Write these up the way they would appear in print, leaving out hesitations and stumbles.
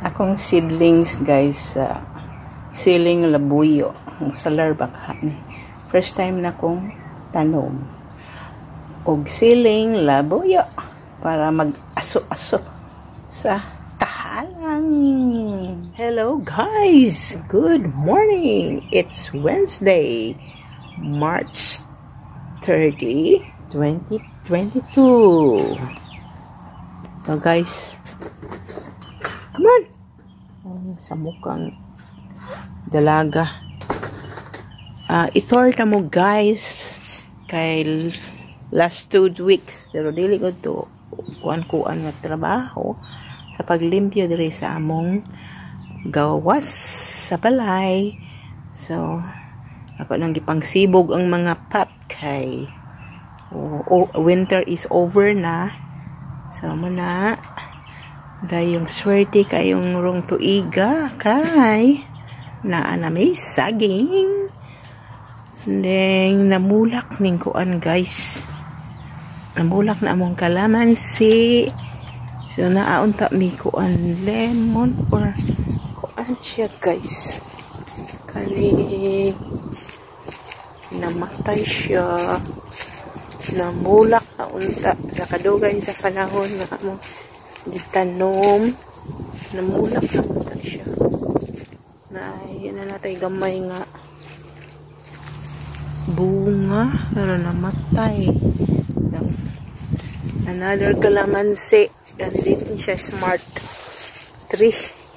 Akong seedlings guys sa siling labuyo sa larbaka ni. First time na kong tanom og siling labuyo para mag-aso-aso sa tahanan. Hello guys, good morning. It's Wednesday, March 30, 2022. So guys, come on. Sa mukhang dalaga. Itor na mo guys kay last 2 weeks pero dili ko to kuan na trabaho sa paglimpyo diri sa among gawas sa balay. So ako nang gipangsibog ang mga pot kay winter is over na. So muna dayong swerte kayong rong tuiga kay naa may saging deng namulak ning kuan guys, namulak na among kalamansi. So naaunta mi kuan lemon or kuan siya guys, kani namatay siya, namulak na unta sa kadugay sa panahon na among gitanom, namulak na unta siya na yun na natay gamay nga bunga pero namatay. Another kalamansi and din siya smart tree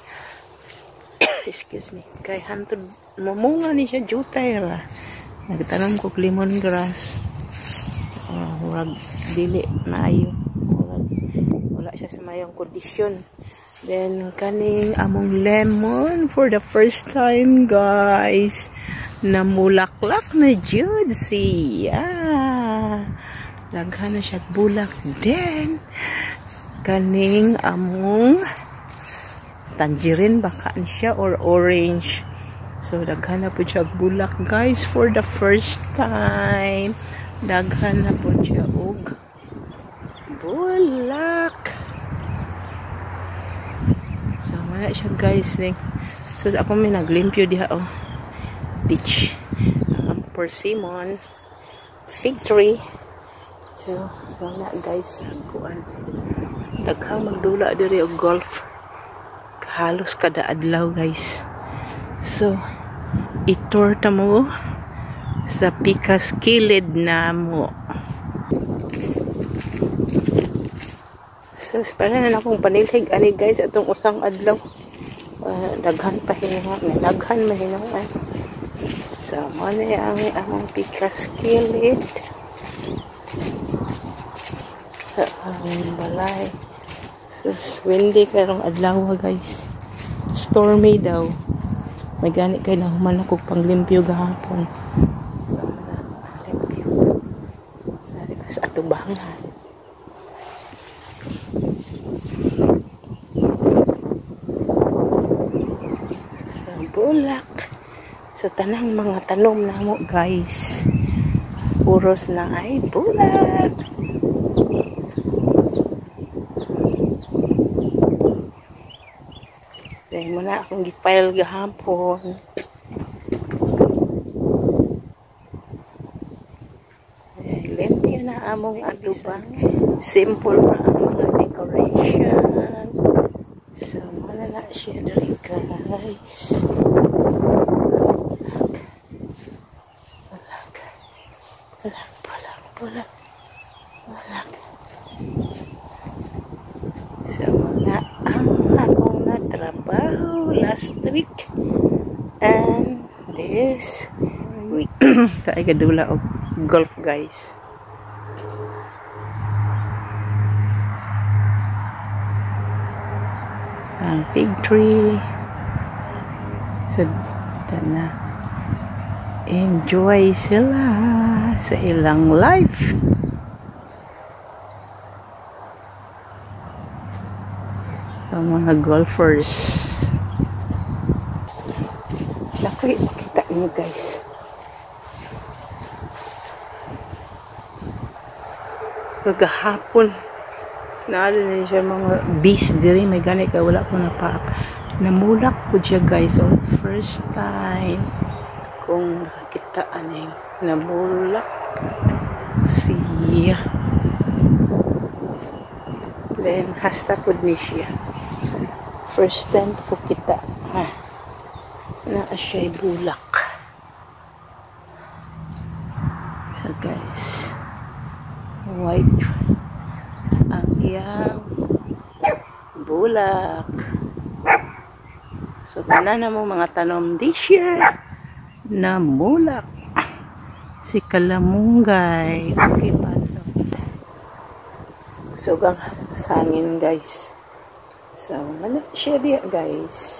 excuse me kay hantod mamunga ni siya jutay ra. Nagtanom ko lemongrass, murag dili maayo, wala siya sa mayong kondisyon. Then kaning among lemon for the first time guys, namulaklak na jud siya, daghan na siya bulak. Then kaning among tangerine baka siya or orange, so daghan na po siya bulak guys for the first time, daghan na po siya og bulak. So wala siya guys ning. So ako may naglimpyo diha beach persimmon fig tree. So wala guys kuan daghang magdula diri og golf halos kada adlaw guys. So itor ta mo sa pikas kilid na mo. So para na akong panilhig ani guys atong usang adlaw, daghan pa hinungan, daghan mahinungan. So mo na among pikas kilid sa aming balay. So windy karong adlaw guys, stormy daw, may gani kay nahuman ako panglimpyo gahapon. So limpyo dari ko sa atubangan. Bulak so tanang mga tanom na mo guys, puros na ay bulak. Dahil mo na akong gipile gahapon. Limpyo na among atubang, simple pa ang mga decoration. So malala siya dari guys. Bulak. So na ang akong natrabaho last week and this week. Kaya kadula og golf guys. Ang fig tree. So na enjoy sila sa ilang life. Ang mga golfers. Laki, makita niyo guys. Kagahapon naalo na siya mga bees diri, may gani ka wala ko na pa namulak po siya guys. So first time kung nakakita aning namulak siya. Then hasta po ni siya. First time ko kita na siya'y bulak. So guys, white ang iyang bulak. So tanan na mo mga tanom this year na mulak si kalamunggay. Okay pa. So gang sangin guys. So mana siya dia guys.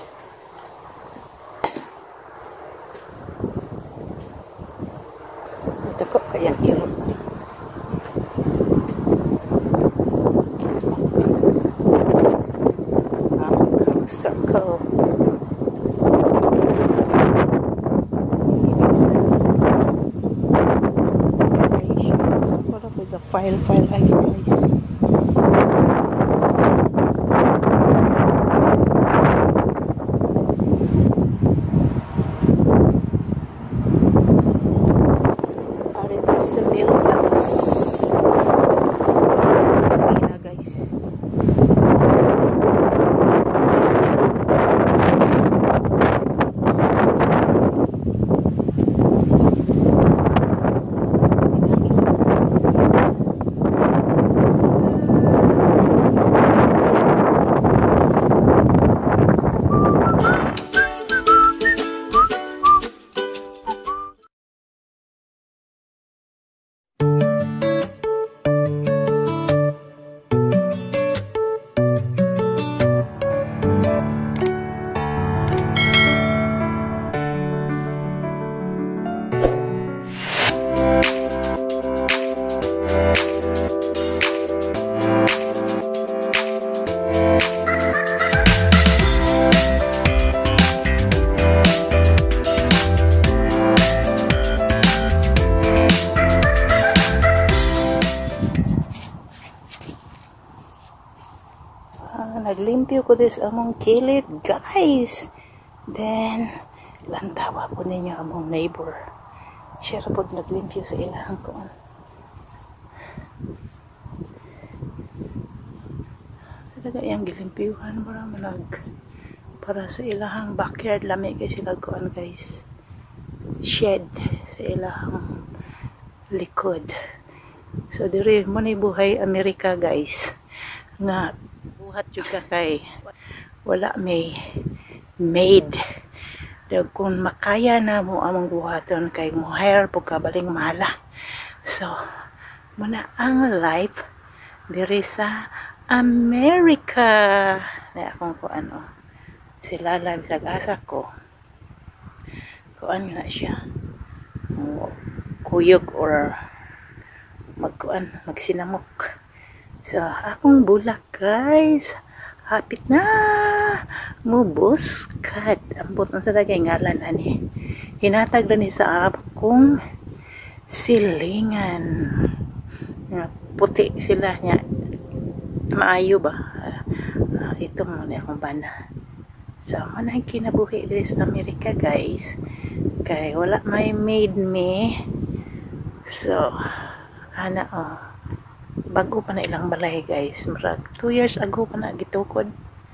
Tako kayang irot. Circle. So para with the file ay guys. Naglimpyo ko this among kilid guys. Then lantawa po ninyo among neighbor. Siya po naglimpyo sa ilahang ko. Talaga yung gilimpyuhan para sa ilahang backyard lami kay sila kuan guys. Shed sa ilahang likod. So diri mo ni buhay Amerika guys. Nga buhat juga kay wala may maid. Dahil kung makaya na mo among buhaton kay mo hire po kabaling mala. So muna ang life diri sa Amerika. Na akong ko ano sila live sa asa ko. Kuan na siya. Kuyog or magsinamok. So, akong bulak guys. Hapit na. Mubuskad. Ambot na sa dagay ngalan ani. Hinatag na ni sa akong silingan. Puti sila niya. Maayo ba? Ito mo na akong bana. So, manang kinabuhi dito sa Amerika guys. Kaya wala may maid me. So, ana bago pa na ilang balay guys. Murag 2 years ago pa na gitukod.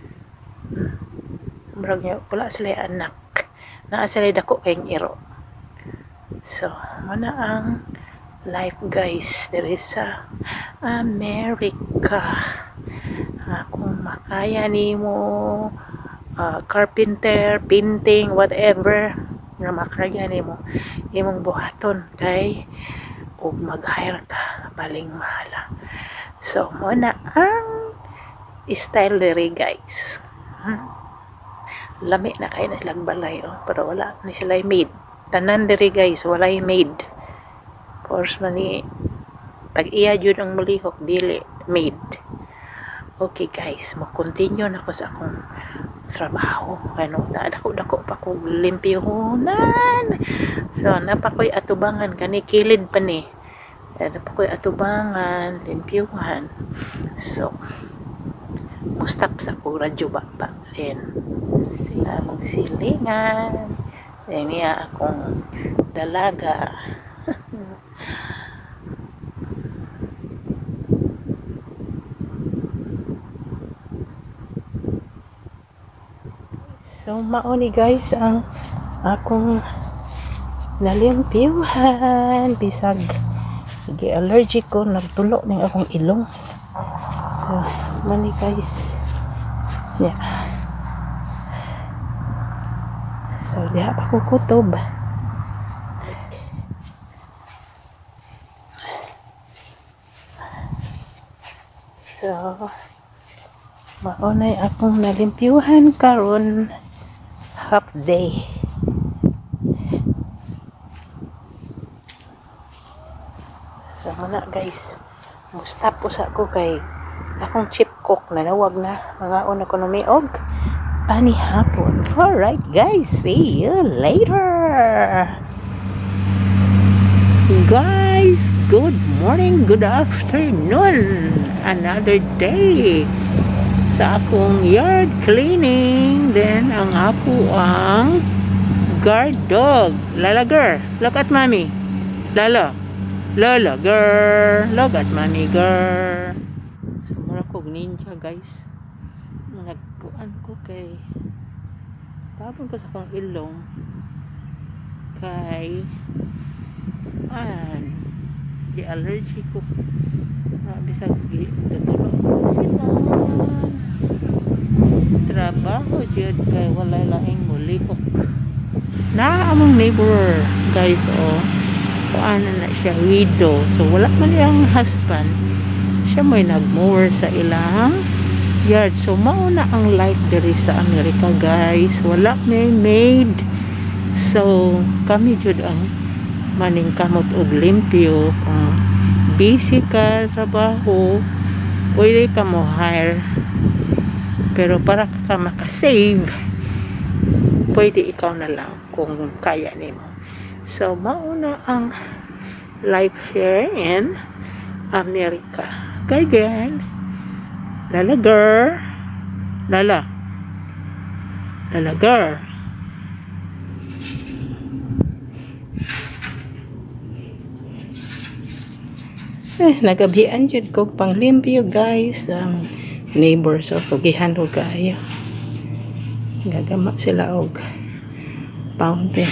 Murag niya wala sila anak. Naa sila dako kayong iro. So, muna ang life guys diri sa Amerika. Kung makaya nimo carpenter, painting, whatever nga makaya nimo imong buhaton kay ug mag-hire ka baling mahala. So muna ang style diri guys. Lami na kay na silang balay pero wala ni sila maid. Tanan diri guys wala maid. Course man ni pag iya jud ang malihok dili maid. Okay guys, mo-continue na ko sa akong trabaho. Ano, dako pa ko limpyuhunan. So, napakoy atubangan kani kilid pa ni. Napakoy atubangan, limpyuhan. So, mustap sa ko radyo ba Then, sila magsilingan. Then, niya akong dalaga. So, mauni guys ang akong nalimpyuhan. Bisag, allergic ko, nagtulo ng akong ilong. So, mani guys. Yeah. So, diha pa ko kutob. So, maunay akong nalimpyuhan karon half day. So, muna guys. Mustap usa ko kay akong chip cook na nawag na. Mga una ko numiog. Panihapon. Alright guys. See you later. Guys, good morning, good afternoon. Another day sa akong yard cleaning. Then ang ako ang guard dog. Lala girl, look at mommy. Lala girl, look at mommy girl. So mura kog ninja guys. Nagkuan ko kay tapon ko sa akong ilong kay di allergic ko. Bisag natulog sila trabaho jud kay walay laing mulihok na among neighbor guys. Kuan na siya widow, so wala man yang husband, siya may nagmower sa ilang yard. So mauna ang light diri sa Amerika guys, wala may maid. So kami jud ang maningkamot og limpyo. Kung busy ka sa trabaho, pwede ka mo hire, pero para ka makasave, pwede ikaw na lang kung kaya nimo. So mauna ang life here in America. Okay girl, lala girl, lala girl. Nagabian jud ko panglimpyo guys ang neighbors. So pugihan ko kayo, gagama sila og fountain.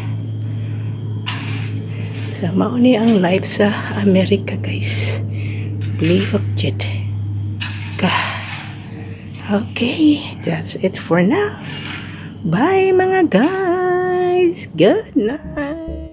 So mauni ang life sa Amerika guys, liok jud ka. Okay, that's it for now. Bye mga guys, good night.